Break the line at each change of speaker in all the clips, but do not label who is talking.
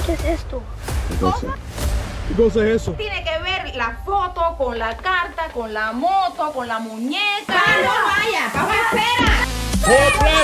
¿Qué es esto?
¿Qué cosa es eso?
Tiene que ver la foto con la carta, con la moto, con la muñeca.
¡No vaya! ¡Vamos a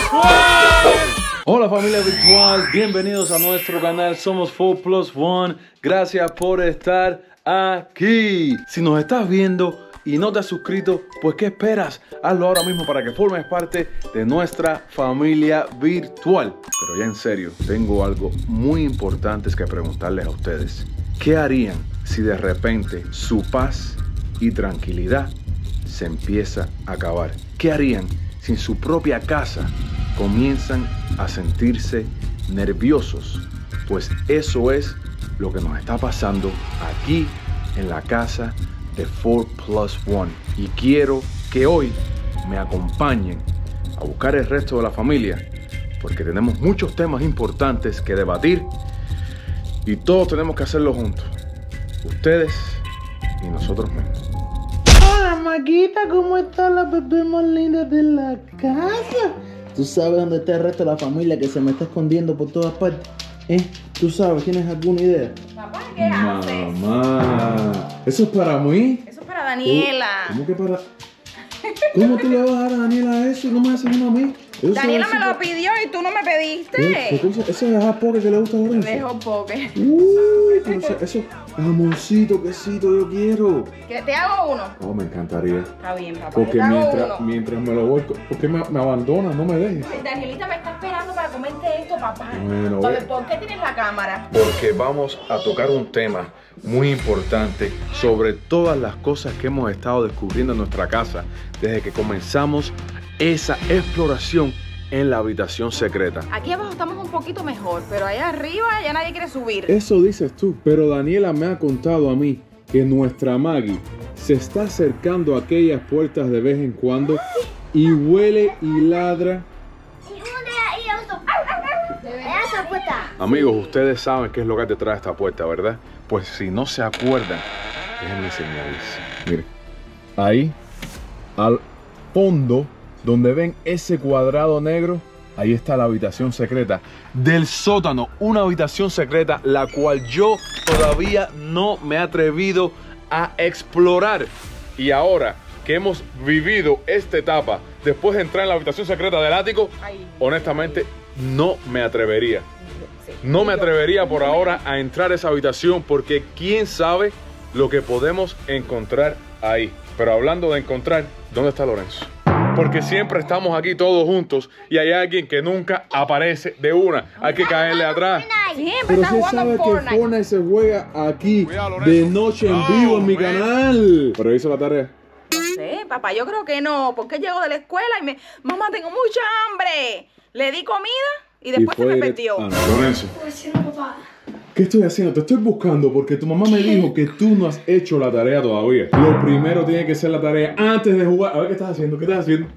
Hola familia virtual, bienvenidos a nuestro canal. Somos 4+1. Gracias por estar aquí. Si nos estás viendo y no te has suscrito, pues ¿qué esperas? Hazlo ahora mismo para que formes parte de nuestra familia virtual. Pero ya en serio, tengo algo muy importante que preguntarles a ustedes. ¿Qué harían si de repente su paz y tranquilidad se empieza a acabar? ¿Qué harían si en su propia casa comienzan a sentirse nerviosos? Pues eso es lo que nos está pasando aquí en la casa de 4+1. Y quiero que hoy me acompañen a buscar el resto de la familia, porque tenemos muchos temas importantes que debatir y todos tenemos que hacerlo juntos, ustedes y nosotros mismos.
Hola, Maguita, ¿cómo está la bebé más linda de la casa? ¿Tú sabes dónde está el resto de la familia que se me está escondiendo por todas partes? ¿Tú sabes? ¿Tienes alguna idea?
Papá, ¿qué haces?
Mamá, ¿eso es para mí?
Eso es para Daniela.
¿Cómo que para...? ¿Cómo tú le vas a dar a Daniela eso y no me haces uno a mí? Eso
Daniela
es
me
súper-
lo pidió y tú no me pediste.
Eso es a poke que le gusta a Lorenzo.
Dejo poke.
Uy, pero eso, jamoncito, quesito, yo quiero.
¿Que te hago uno?
Oh, me encantaría.
Está bien, papá.
Porque
yo te hago uno.
mientras me lo voy, ¿por qué me abandonas? No me dejes.
Danielita me está esperando para comerte esto, papá.
Bueno,
Entonces, ¿por qué tienes la cámara?
Porque vamos a tocar un tema muy importante sobre todas las cosas que hemos estado descubriendo en nuestra casa desde que comenzamos esa exploración en la habitación secreta.
Aquí abajo estamos un poquito mejor, pero allá arriba ya nadie quiere subir.
Eso dices tú, pero Daniela me ha contado a mí que nuestra Maggie se está acercando a aquellas puertas de vez en cuando y huele y ladra. Amigos, ustedes saben qué es lo que hay detrás de esta puerta, ¿verdad? Pues si no se acuerdan, déjenme enseñarles. Miren, ahí al fondo, donde ven ese cuadrado negro, ahí está la habitación secreta del sótano. Una habitación secreta la cual yo todavía no me he atrevido a explorar. Y ahora que hemos vivido esta etapa, después de entrar en la habitación secreta del ático, honestamente no me atrevería. No me atrevería por ahora a entrar a esa habitación porque quién sabe lo que podemos encontrar ahí. Pero hablando de encontrar, ¿dónde está Lorenzo? Porque siempre estamos aquí todos juntos y hay alguien que nunca aparece de una. Hay que caerle atrás.
Siempre
Pero
está
usted
jugando
sabe que
Fortnite.
Fortnite se juega aquí de noche en vivo en mi canal. Pero hizo la tarea.
No sé, papá, yo creo que no, porque llego de la escuela y mamá, tengo mucha hambre. Le di comida y después se me perdió.
Lorenzo, ¿qué estoy haciendo? Te estoy buscando porque tu mamá me dijo que tú no has hecho la tarea todavía. Lo primero tiene que ser la tarea antes de jugar. A ver, ¿qué estás haciendo? ¿Qué estás haciendo?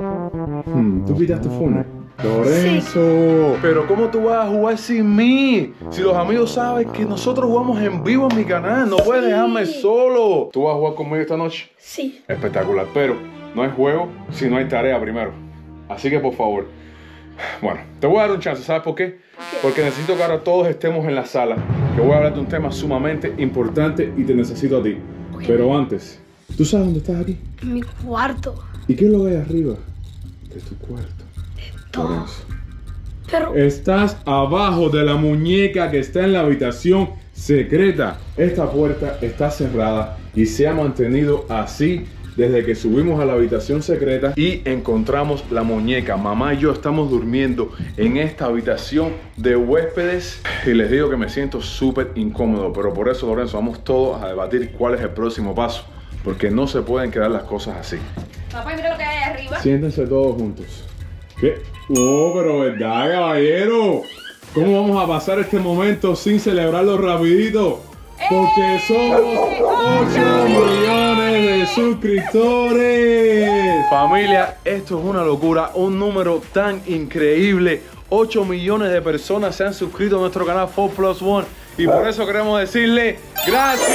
¿Tú quitaste Fortnite? Lorenzo, pero ¿cómo tú vas a jugar sin mí? Si los amigos saben que nosotros jugamos en vivo en mi canal, no puedes dejarme solo. ¿Tú vas a jugar conmigo esta noche?
Sí.
Espectacular, pero no hay juego si no hay tarea primero. Así que por favor, bueno, te voy a dar un chance, ¿sabes por qué? Porque necesito que ahora todos estemos en la sala, que voy a hablar de un tema sumamente importante y te necesito a ti. Pero antes, ¿tú sabes dónde estás aquí?
En mi cuarto.
¿Y qué es lo que hay arriba de tu cuarto?
Todo.
Lorenzo.
Pero
Estás abajo de la muñeca que está en la habitación secreta. Esta puerta está cerrada y se ha mantenido así desde que subimos a la habitación secreta y encontramos la muñeca. Mamá y yo estamos durmiendo en esta habitación de huéspedes y les digo que me siento súper incómodo, pero por eso, Lorenzo, vamos todos a debatir cuál es el próximo paso, porque no se pueden quedar las cosas así.
Papá, mira lo que hay arriba.
Siéntense todos juntos. ¿Qué? Oh, pero verdad, caballero. ¿Cómo vamos a pasar este momento sin celebrarlo rapidito? Porque somos 8 millones de suscriptores. Familia, esto es una locura, un número tan increíble. 8 millones de personas se han suscrito a nuestro canal 4+1 y por eso queremos decirle gracias.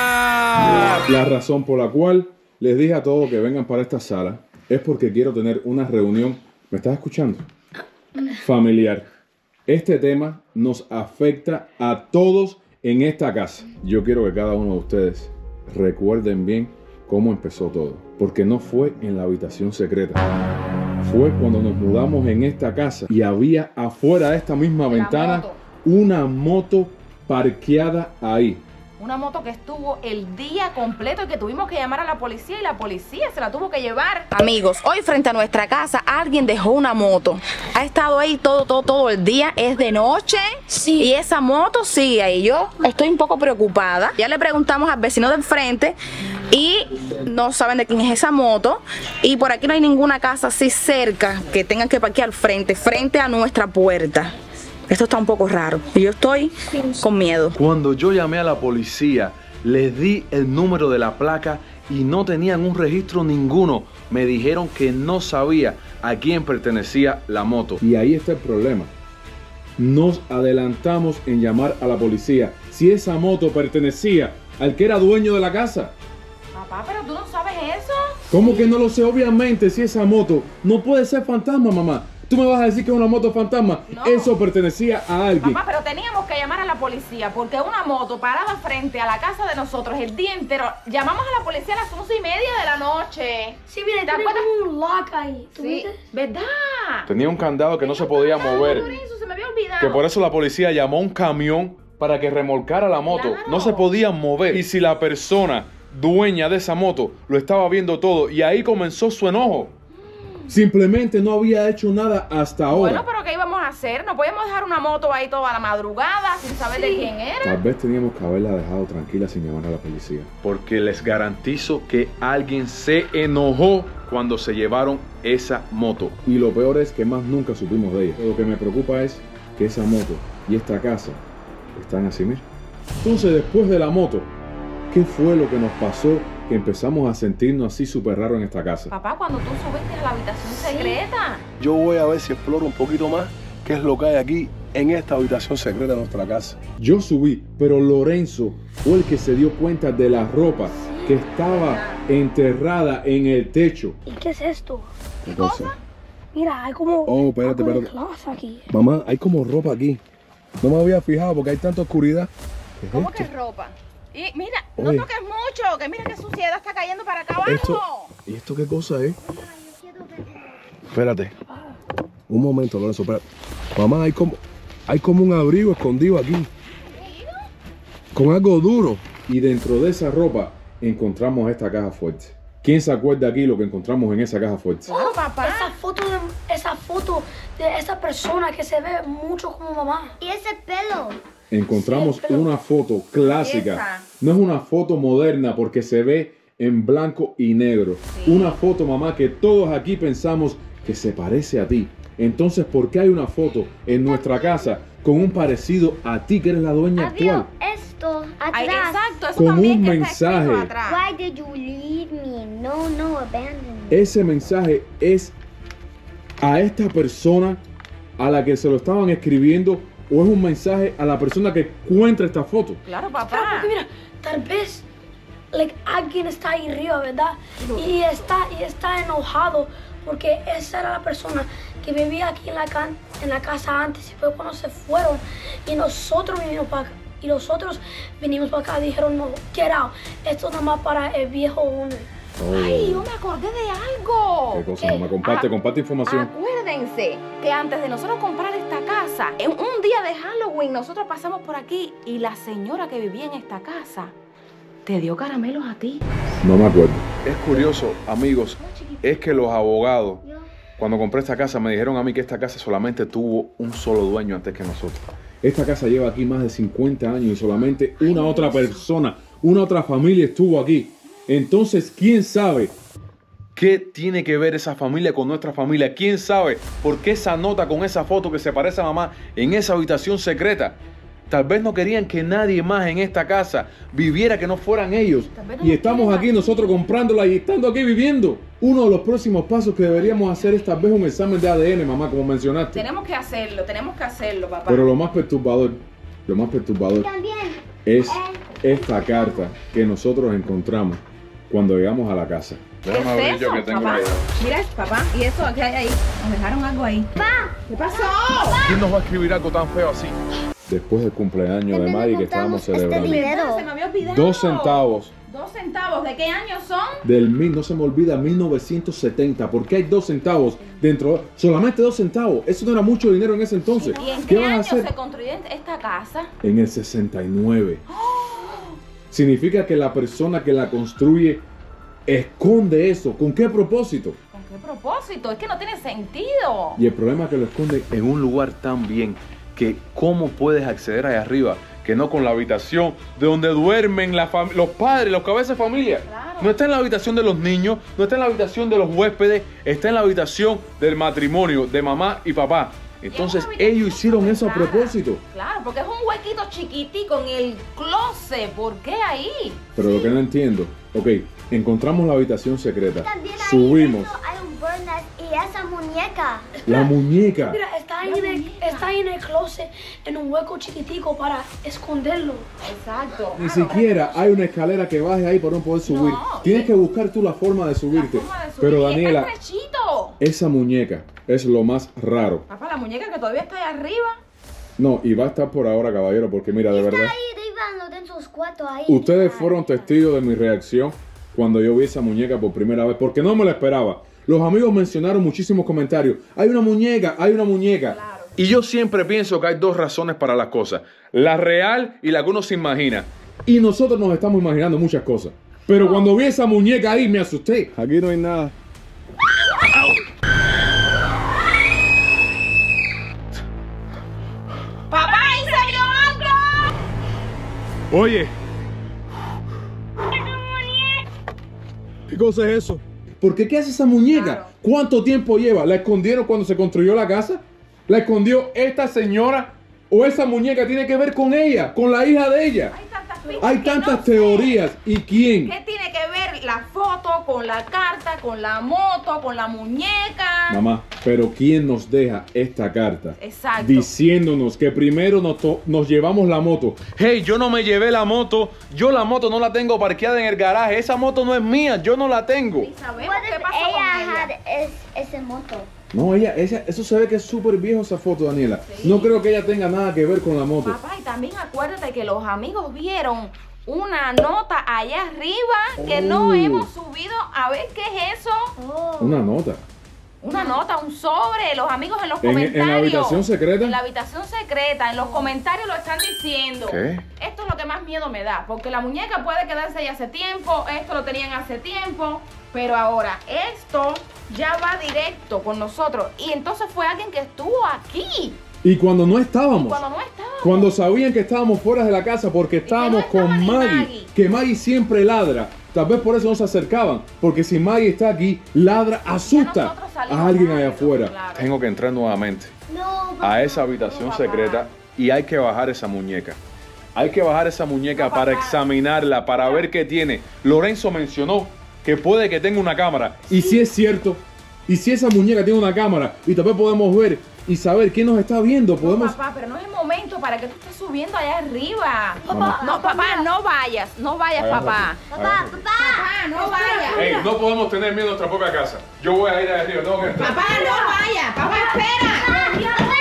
La razón por la cual les dije a todos que vengan para esta sala es porque quiero tener una reunión. ¿Me estás escuchando? Familiar. Este tema nos afecta a todos en esta casa. Yo quiero que cada uno de ustedes recuerden bien cómo empezó todo. Porque no fue en la habitación secreta. Fue cuando nos mudamos en esta casa y había afuera de esta misma ventana una moto parqueada ahí.
Una moto que estuvo el día completo y que tuvimos que llamar a la policía y la policía se la tuvo que llevar. Amigos, hoy frente a nuestra casa alguien dejó una moto. Ha estado ahí todo el día, es de noche.
Sí.
Y esa moto sigue ahí. Yo estoy un poco preocupada. Ya le preguntamos al vecino del frente y no saben de quién es esa moto. Y por aquí no hay ninguna casa así cerca que tengan que parquear frente a nuestra puerta. Esto está un poco raro y yo estoy con miedo.
Cuando yo llamé a la policía, les di el número de la placa y no tenían un registro ninguno. Me dijeron que no sabía a quién pertenecía la moto. Y ahí está el problema. Nos adelantamos en llamar a la policía si esa moto pertenecía al que era dueño de la casa.
Papá, pero tú no sabes eso.
¿Cómo que no lo sé? Obviamente, si esa moto no puede ser fantasma, mamá. ¿Tú me vas a decir que es una moto fantasma?
No.
Eso pertenecía a alguien.
Papá, pero teníamos que llamar a la policía porque una moto parada frente a la casa de nosotros el día entero. Llamamos a la policía a las 11:30 de la noche.
Sí, mira,
¿Te
tiene
acuerdas?
como un lock ahí. ¿Tú
Sí,
viste?
¿verdad?
Tenía un candado que no se podía mover.
Por eso se me había olvidado.
Que por eso la policía llamó a un camión para que remolcara la moto.
Claro.
No se podía mover. Y si la persona dueña de esa moto lo estaba viendo todo, y ahí comenzó su enojo. Simplemente no había hecho nada hasta ahora.
Bueno, pero ¿qué íbamos a hacer? No podíamos dejar una moto ahí toda la madrugada sin saber de quién era.
Tal vez teníamos que haberla dejado tranquila sin llamar a la policía. Porque les garantizo que alguien se enojó cuando se llevaron esa moto. Y lo peor es que más nunca supimos de ella. Lo que me preocupa es que esa moto y esta casa están así, mira. Entonces, después de la moto, ¿qué fue lo que nos pasó que empezamos a sentirnos así súper raros en esta casa?
Papá, cuando tú subiste a la habitación secreta.
Yo voy a ver si exploro un poquito más qué es lo que hay aquí en esta habitación secreta de nuestra casa.
Yo subí, pero Lorenzo fue el que se dio cuenta de la ropa que estaba enterrada en el techo.
¿Y qué es esto?
¿Qué cosa?
Mira, hay como...
Oh, espérate,
algo de
espérate.
cloth aquí.
Mamá, hay como ropa aquí. No me había fijado porque hay tanta oscuridad. ¿Qué es
¿Cómo
esto?
que ropa? Y mira, no
Oye.
toques mucho, que mira qué suciedad está cayendo para acá abajo.
¿Y esto qué cosa es? Espérate. Un momento, Lorenzo, espérate. Mamá, hay como un abrigo escondido aquí. Con algo duro.
Y dentro de esa ropa encontramos esta caja fuerte. ¿Quién se acuerda aquí lo que encontramos en esa caja fuerte?
Claro, papá.
Esa foto de esa persona que se ve mucho como mamá.
¿Y ese pelo?
Encontramos
Sí, pero-
una foto clásica.
Esa.
No es una foto moderna porque se ve en blanco y negro. Una foto, mamá, que todos aquí pensamos que se parece a ti. Entonces, ¿por qué hay una foto en nuestra casa con un parecido a ti que eres la dueña
Adiós,
actual?
esto,
Ay,
atrás.
exacto, eso
Con
también
un
que está escrito
mensaje.
atrás.
Why did you leave me? No, abandon me.
Ese mensaje es a esta persona a la que se lo estaban escribiendo, o es un mensaje a la persona que encuentra esta foto.
Claro,
Claro,
papá.
porque mira, tal vez alguien está ahí arriba, ¿verdad? Y está enojado porque esa era la persona que vivía aquí en la casa antes y fue cuando se fueron y nosotros vinimos para acá. Y nosotros vinimos para acá y dijeron, no, get out. Esto es nada más para el viejo owner.
Ay, yo me acordé de algo.
¿Qué cosa, mamá? Comparte información.
Acuérdense que antes de nosotros comprar esta casa, en un día de Halloween, nosotros pasamos por aquí y la señora que vivía en esta casa te dio caramelos a ti.
No me acuerdo. Es curioso, amigos, es que los abogados, cuando compré esta casa, me dijeron a mí que esta casa solamente tuvo un solo dueño antes que nosotros. Esta casa lleva aquí más de 50 años y solamente una otra persona, una otra familia estuvo aquí. Entonces, ¿quién sabe qué tiene que ver esa familia con nuestra familia? ¿Quién sabe por qué esa nota con esa foto que se parece a mamá en esa habitación secreta? Tal vez no querían que nadie más en esta casa viviera que no fueran ellos.
Tal vez no
Y
nos
estamos
quieren
aquí
aquí.
nosotros comprándola y estando aquí viviendo. Uno de los próximos pasos que deberíamos hacer es tal vez un examen de ADN, mamá, como mencionaste.
Tenemos que hacerlo, papá.
Pero lo más perturbador
También.
es esta carta que nosotros encontramos cuando llegamos a la casa. Déjame abrir yo que tengo
papá?
ahí.
Mira, papá, ¿y eso qué hay ahí? Nos dejaron algo ahí.
Pa,
¿Qué pasó?
¿Quién nos va a escribir algo tan feo así?
Después del cumpleaños de Maggie que estábamos celebrando.
¿Verdad? Se me había olvidado.
2 centavos
2 centavos. ¿De qué año son?
no se me olvida, 1970. ¿Por qué hay 2 centavos dentro? Solamente 2 centavos. Eso no era mucho dinero en ese entonces.
¿Y en
¿Qué
qué
vas a
año
hacer?
se construyó esta casa?
En el 69. Significa que la persona que la construye esconde eso. ¿Con qué propósito?
¿Con qué propósito? Es que no tiene sentido.
Y el problema es que lo esconde en un lugar tan bien que ¿cómo puedes acceder allá arriba? Que no con la habitación de donde duermen los padres, los cabezas de familia.
Claro.
No está en la habitación de los niños, no está en la habitación de los huéspedes, está en la habitación del matrimonio, de mamá y papá. Entonces ellos hicieron eso a propósito.
Claro, porque es un huequito chiquitico en el closet. ¿Por qué ahí?
Pero lo que no entiendo, ok, encontramos la habitación secreta,
también ahí
subimos,
dentro hay un Bernard y esa muñeca.
la muñeca.
Mira, está ahí en el closet, en un hueco chiquitico para esconderlo.
Exacto.
Ni siquiera hay una escalera que baje ahí para no poder subir.
No,
Tienes que buscar tú la forma de subirte. Pero Daniela,
Está estrechito.
esa muñeca es lo más raro.
Papá, la muñeca que todavía está ahí arriba.
No, y va a estar por ahora, caballero, porque mira, de
Está
verdad,
ahí arriba, no dentro de los cuartos ahí.
ustedes fueron testigos de mi reacción cuando yo vi esa muñeca por primera vez, porque no me la esperaba. Los amigos mencionaron muchísimos comentarios. Hay una muñeca, hay una muñeca.
Claro.
Y yo siempre pienso que hay 2 razones para las cosas. La real y la que uno se imagina. Y nosotros nos estamos imaginando muchas cosas. Pero cuando vi esa muñeca ahí me asusté.
Aquí no hay nada.
¡Papá, ahí se vio algo!
Oye. ¿Qué cosa es eso? ¿Por qué? ¿Qué hace esa muñeca?
Claro.
¿Cuánto tiempo lleva? ¿La escondieron cuando se construyó la casa? ¿La escondió esta señora? ¿O esa muñeca tiene que ver con ella? ¿Con la hija de ella?
Hay tantas pistas
Hay
que
tantas
no sé.
teorías. ¿Y quién?
¿Qué tiene que ver la foto con la carta, con la moto, con la muñeca?
Mamá, pero ¿quién nos deja esta carta?
Exacto.
Diciéndonos que primero nos llevamos la moto. Hey, yo no me llevé la moto. Yo la moto no la tengo parqueada en el garaje. Esa moto no es mía. Yo no la tengo.
Y sabemos
What
qué
if
pasó con
ella
ella.
had ese moto?
No, eso se ve que es súper viejo esa foto, Daniela. No creo que ella tenga nada que ver con la moto.
Papá, y también acuérdate que los amigos vieron una nota allá arriba que no hemos subido. A ver qué es eso.
Oh.
Una nota.
Una nota, un sobre. Los amigos en los
¿En
comentarios.
la habitación secreta?
En la habitación secreta. En los comentarios lo están diciendo.
¿Qué?
Esto es lo que más miedo me da. Porque la muñeca puede quedarse ahí hace tiempo. Esto lo tenían hace tiempo. Pero ahora, esto ya va directo con nosotros. Y entonces fue alguien que estuvo aquí.
Y cuando no estábamos.
Cuando no estábamos.
Cuando sabían que estábamos fuera de la casa porque estábamos
no estaba
con
ni
Maggie,
Maggie.
que Maggie siempre ladra. Tal vez por eso no se acercaban, porque si Maggie está aquí, ladra, asusta
nosotros salimos
a alguien
rápido,
allá afuera.
claro.
Tengo que entrar nuevamente
No,
a esa habitación
papá.
secreta y hay que bajar esa muñeca. Hay que bajar esa muñeca
No,
para
papá.
examinarla, para ver qué tiene. Lorenzo mencionó que puede que tenga una cámara. Y si es cierto, y si esa muñeca tiene una cámara, y tal vez podemos ver y saber quién nos está viendo, podemos...
No, papá, pero no es el momento para que tú estés subiendo allá arriba.
Mamá.
No, papá, no vayas, papá.
papá, papá.
Papá, no vayas.
Ey, no podemos tener miedo en nuestra propia casa. Yo voy a ir allá arriba, tengo que entrar.
Papá, no vayas. Papá, espera.